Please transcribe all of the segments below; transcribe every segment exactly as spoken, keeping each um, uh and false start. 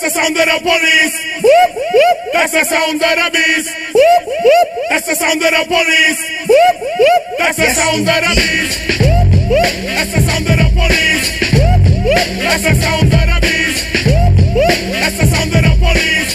That's the sound of the police. That's the sound of the beast. That's the sound of the police. That's the sound of the beast. That's the sound of the police. That's the sound of the beast. That's the sound of the police.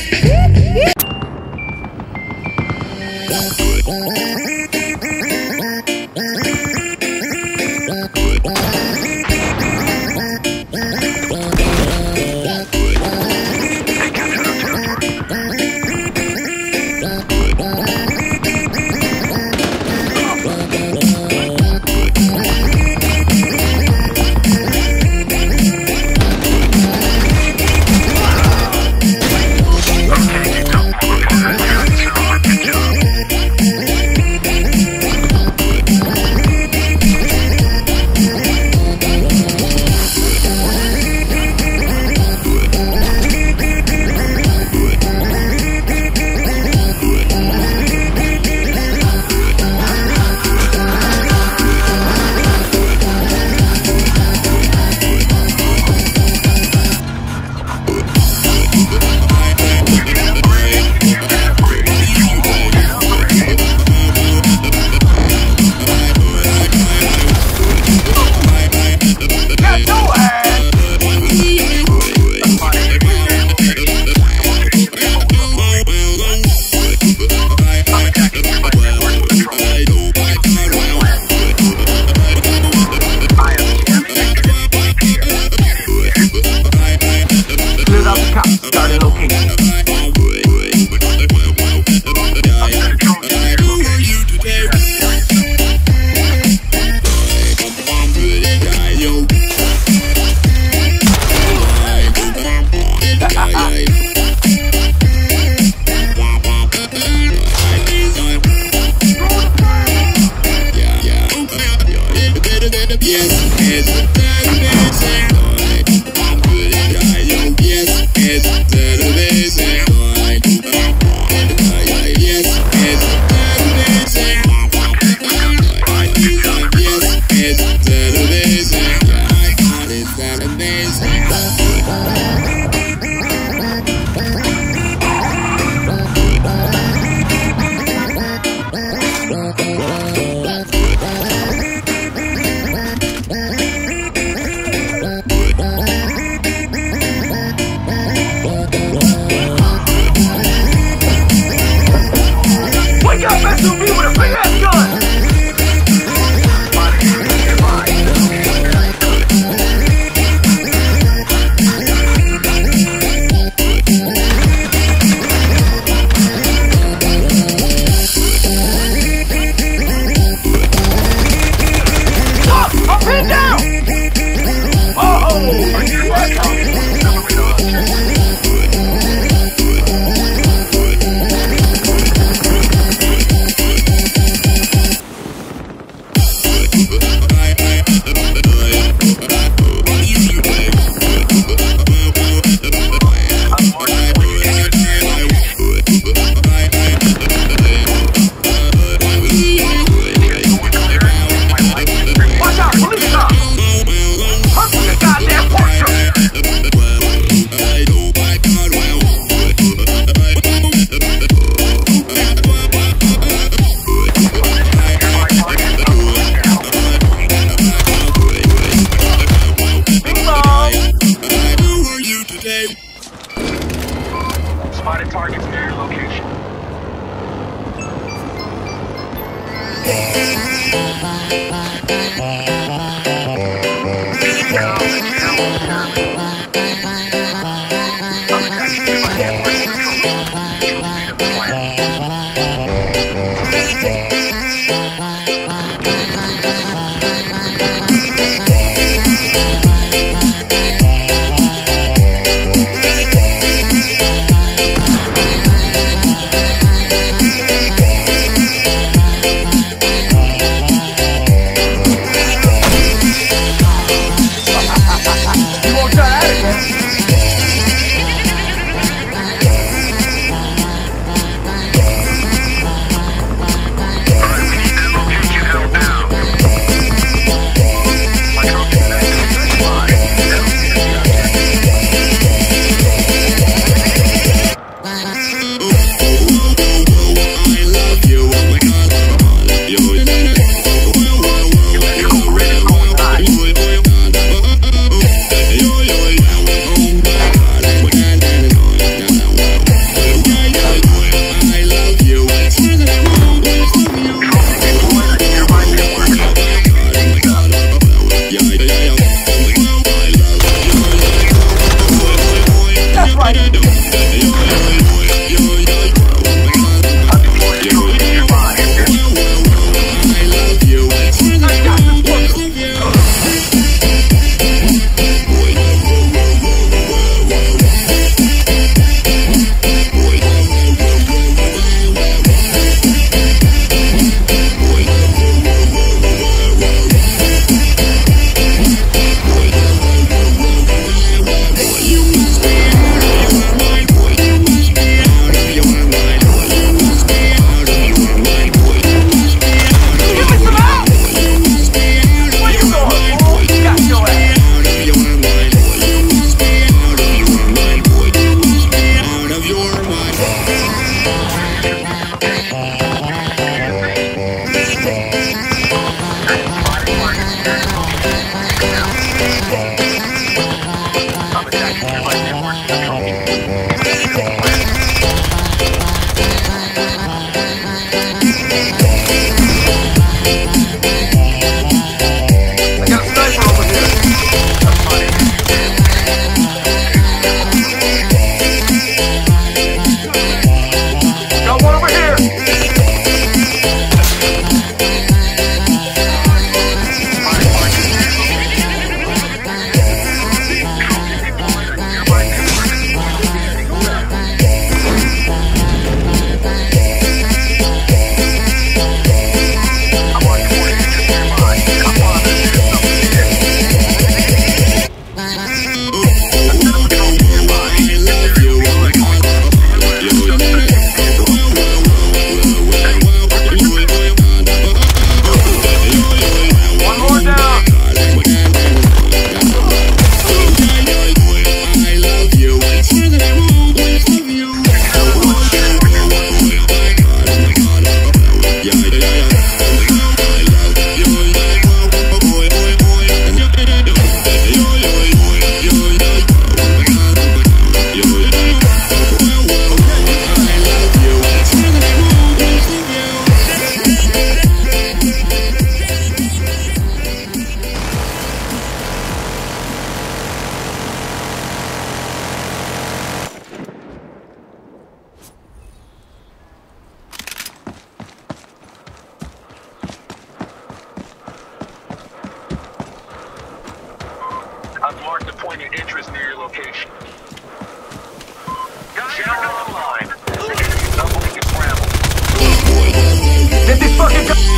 Spotted targets near your location. You won't try that again. I've marked a point of interest near your location. General online. Double can scramble. Get this fucking gun!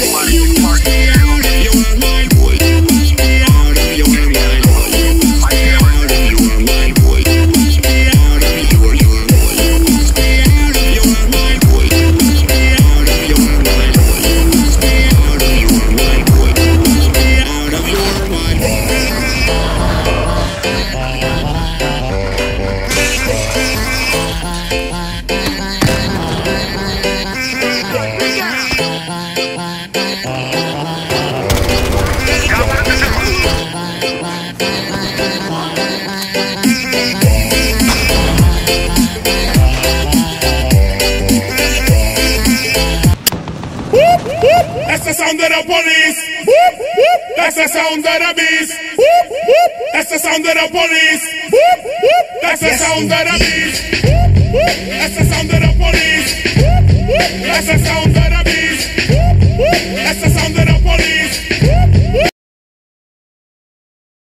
That's the sound of the police. That's the sound of the beast. That's the sound of the police. That's the sound of the beast. That's the sound of the police. That's the sound.